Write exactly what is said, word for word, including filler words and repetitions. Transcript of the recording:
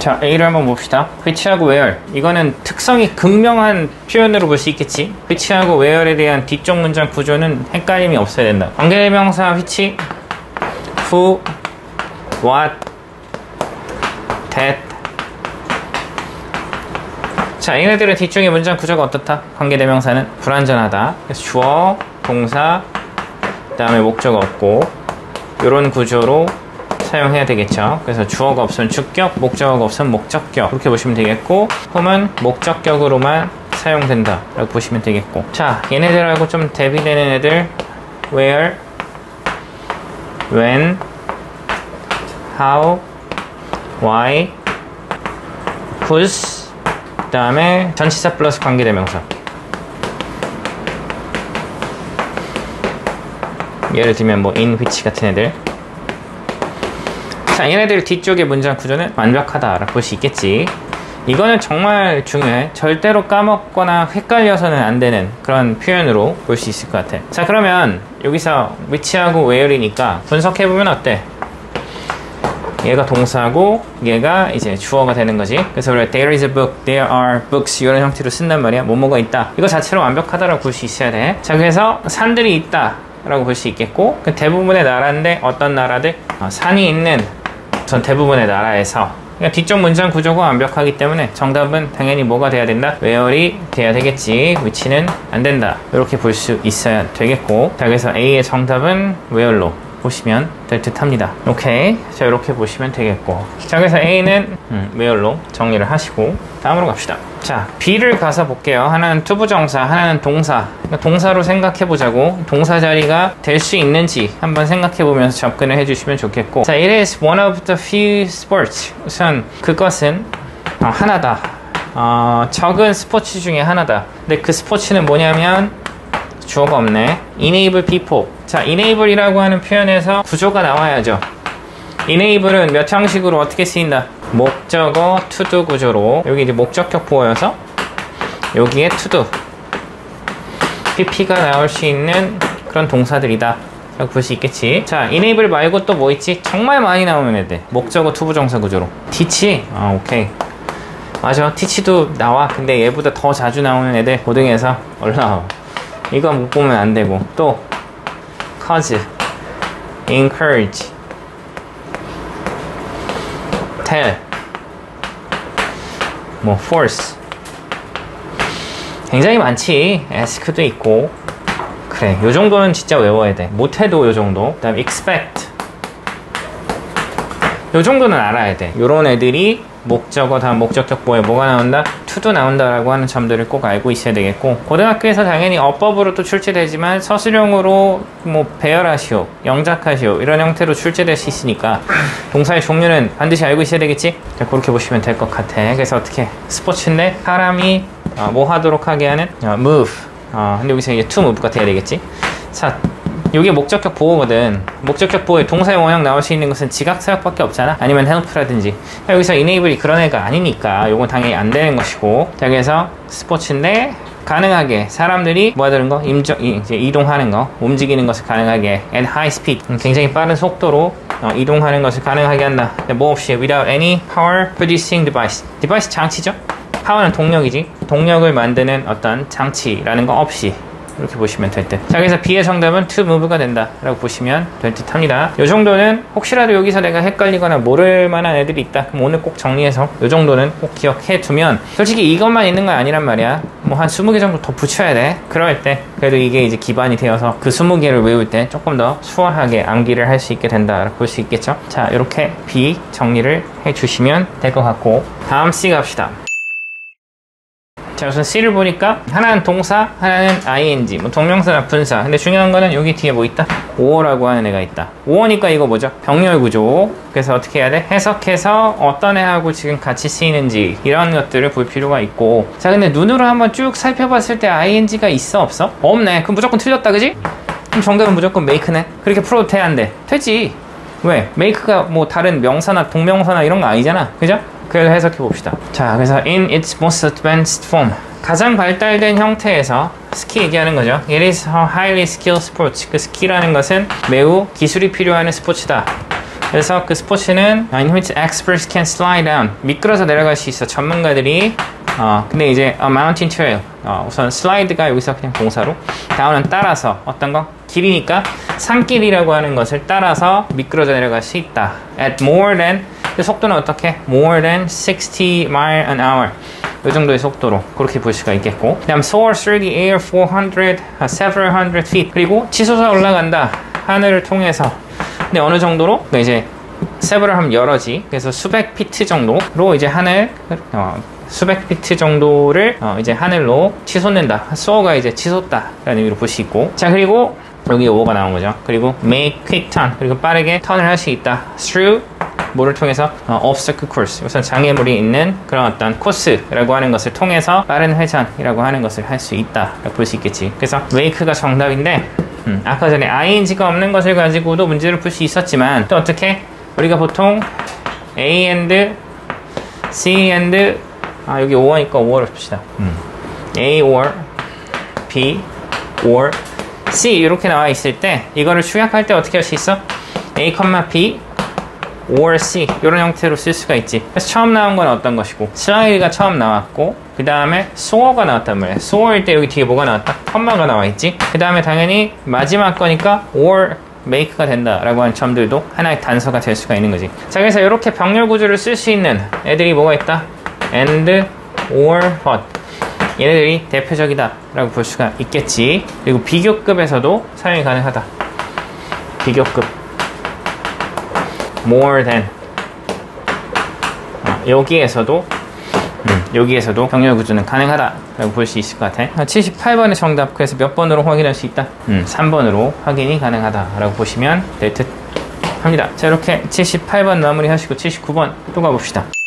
자, A를 한번 봅시다. which하고 where. 이거는 특성이 극명한 표현으로 볼 수 있겠지. which하고 where에 대한 뒤쪽 문장 구조는 헷갈림이 없어야 된다. 관계대명사 which, who, what, that. 자, 얘네들의 뒤쪽의 문장 구조가 어떻다? 관계대명사는 불완전하다. 그래서 주어, 동사, 그 다음에 목적 없고 이런 구조로 사용해야 되겠죠. 그래서 주어가 없으면 주격, 목적어가 없으면 목적격 그렇게 보시면 되겠고, 홈은 목적격으로만 사용된다 라고 보시면 되겠고. 자, 얘네들하고 좀 대비되는 애들 where, when, how, why, whose, 그 다음에 전치사 플러스 관계대명사. 예를 들면 뭐 in which 같은 애들. 자, 얘네들 뒤쪽의 문장 구조는 완벽하다라고 볼 수 있겠지. 이거는 정말 중요해. 절대로 까먹거나 헷갈려서는 안 되는 그런 표현으로 볼 수 있을 것 같아. 자, 그러면 여기서 which하고 where이니까 분석해보면 어때? 얘가 동사고 얘가 이제 주어가 되는 거지. 그래서 우리가 there is a book, there are books 이런 형태로 쓴단 말이야. 뭐뭐가 있다. 이거 자체로 완벽하다라고 볼 수 있어야 돼. 자, 그래서 산들이 있다 라고 볼 수 있겠고, 그 대부분의 나라인데 어떤 나라들? 어, 산이 있는 전 대부분의 나라에서. 그러니까 뒤쪽 문장 구조가 완벽하기 때문에 정답은 당연히 뭐가 돼야 된다? where이 돼야 되겠지. which는 안 된다. 이렇게 볼 수 있어야 되겠고. 자, 그래서 A의 정답은 where로 보시면 될 듯 합니다. 오케이. 자, 이렇게 보시면 되겠고. 자, 그래서 A는 음, where로 정리를 하시고 다음으로 갑시다. 자, B를 가서 볼게요. 하나는 투부정사, 하나는 동사. 그러니까 동사로 생각해 보자고. 동사 자리가 될 수 있는지 한번 생각해 보면서 접근을 해주시면 좋겠고. 자, it is one of the few sports. 우선 그것은 어, 하나다. 어, 적은 스포츠 중에 하나다. 근데 그 스포츠는 뭐냐면 주어가 없네. enable people. 자, enable이라고 하는 표현에서 구조가 나와야죠. enable은 몇 형식으로 어떻게 쓰인다? 목적어 to do 구조로. 여기 이제 목적격 보여서 여기에 to do pp가 나올 수 있는 그런 동사들이다 라고 볼 수 있겠지. 자, enable 말고 또 뭐 있지? 정말 많이 나오는 애들. 목적어 to 부정사 구조로. teach. 아, 오케이. 맞아. teach도 나와. 근데 얘보다 더 자주 나오는 애들 고등에서 올라와. 이거 못 보면 안 되고. 또 cause, encourage, tell, 뭐 force. 굉장히 많지. ask도 있고. 그래, 요 정도는 진짜 외워야 돼. 못해도 요 정도. 그 다음에 expect, 요 정도는 알아야 돼. 요런 애들이 목적어 다음 목적격보에 뭐가 나온다? to도 나온다라고 하는 점들을 꼭 알고 있어야 되겠고, 고등학교에서 당연히 어법으로 또 출제되지만 서술형으로 뭐 배열하시오, 영작하시오 이런 형태로 출제될 수 있으니까 동사의 종류는 반드시 알고 있어야 되겠지? 자, 그렇게 보시면 될 것 같아. 그래서 어떻게 스포츠인데 사람이 어, 뭐 하도록 하게 하는 어, move. 어, 근데 여기서 이제 to move가 돼야 되겠지? 자, 이게 목적격 보호거든. 목적격 보호에 동사의 원형 나올 수 있는 것은 지각사역밖에 없잖아. 아니면 help라든지. 여기서 enable이 그런 애가 아니니까 요건 당연히 안 되는 것이고. 자, 그래서 스포츠인데 가능하게 사람들이 뭐 하는 거? 임적, 이제 이동하는 거, 움직이는 것을 가능하게 at high speed, 굉장히 빠른 속도로 어, 이동하는 것을 가능하게 한다. 뭐 없이 without any power producing device. device 장치죠? power는 동력이지. 동력을 만드는 어떤 장치라는 거 없이. 이렇게 보시면 될 듯. 자, 그래서 B의 정답은 to move가 된다 라고 보시면 될 듯 합니다. 요 정도는 혹시라도 여기서 내가 헷갈리거나 모를 만한 애들이 있다 그럼 오늘 꼭 정리해서 요 정도는 꼭 기억해 두면, 솔직히 이것만 있는 건 아니란 말이야. 뭐 한 스무 개 정도 더 붙여야 돼. 그럴 때 그래도 이게 이제 기반이 되어서 그 스무 개를 외울 때 조금 더 수월하게 암기를 할 수 있게 된다 라고 볼 수 있겠죠. 자, 이렇게 B 정리를 해 주시면 될 것 같고, 다음 C 갑시다. 자, 우선 C를 보니까 하나는 동사, 하나는 ing, 뭐 동명사나 분사. 근데 중요한 거는 여기 뒤에 뭐 있다? 오어라고 하는 애가 있다. 오어니까 이거 뭐죠? 병렬 구조. 그래서 어떻게 해야 돼? 해석해서 어떤 애하고 지금 같이 쓰이는지 이런 것들을 볼 필요가 있고. 자, 근데 눈으로 한번 쭉 살펴봤을 때 ing가 있어 없어? 없네. 그럼 무조건 틀렸다, 그지? 그럼 정답은 무조건 make네. 그렇게 풀어도 돼, 안 돼? 되지. 왜? make가 뭐 다른 명사나 동명사나 이런 거 아니잖아, 그죠? 그래서 해석해 봅시다. 자, 그래서 in its most advanced form, 가장 발달된 형태에서 스키 얘기하는 거죠. It is a highly skilled sport. 그 스키라는 것은 매우 기술이 필요한 스포츠다. 그래서 그 스포츠는 in which experts can slide down. 미끄러져 내려갈 수 있어. 전문가들이. 어, 근데 이제 a mountain trail. 어, 우선 슬라이드가 여기서 그냥 동사로. down은 따라서. 어떤 거? 길이니까 산길이라고 하는 것을 따라서 미끄러져 내려갈 수 있다. at more than. 그 속도는 어떻게? more than sixty mile an hour. 이 정도의 속도로 그렇게 볼 수가 있겠고, 그 다음 soar through the air four hundred, several hundred feet. 그리고 치솟아 올라간다. 하늘을 통해서. 근데 어느 정도로? 그러니까 이제 several 하면 여러지. 그래서 수백 피트 정도로 이제 하늘, 어, 수백 피트 정도를 어, 이제 하늘로 치솟는다. soar가 이제 치솟다 라는 의미로 볼 수 있고, 자 그리고 여기 오가 나온 거죠. 그리고 make quick turn. 그리고 빠르게 턴을 할 수 있다. through 뭐를 통해서? 어, obstacle course. 우선 장애물이 있는 그런 어떤 코스라고 하는 것을 통해서 빠른 회전이라고 하는 것을 할 수 있다 볼 수 있겠지. 그래서 make가 정답인데, 음, 아까 전에 ing가 없는 것을 가지고도 문제를 풀 수 있었지만, 또 어떻게? 우리가 보통 A and C and, 아 여기 or니까 or을 봅시다. 음. A or B or C 이렇게 나와 있을 때 이거를 축약할 때 어떻게 할 수 있어? A, B or C 이런 형태로 쓸 수가 있지. 그래서 처음 나온 건 어떤 것이고, 슬라이드가 처음 나왔고, 그 다음에 soar가 나왔단 말이야. soar일 때 여기 뒤에 뭐가 나왔다? 컴마가 나와 있지. 그 다음에 당연히 마지막 거니까 or make가 된다라고 하는 점들도 하나의 단서가 될 수가 있는 거지. 자, 그래서 이렇게 병렬 구조를 쓸 수 있는 애들이 뭐가 있다? and, or, but. 얘네들이 대표적이다 라고 볼 수가 있겠지. 그리고 비교급에서도 사용이 가능하다. 비교급 more than. 어, 여기에서도 음, 여기에서도 병렬 구조는 가능하다 라고 볼 수 있을 것 같아. 칠십팔 번의 정답, 그래서 몇 번으로 확인할 수 있다? 음, 삼 번으로 확인이 가능하다 라고 보시면 될 듯 합니다. 자, 이렇게 칠십팔 번 마무리 하시고 칠십구 번 또 가봅시다.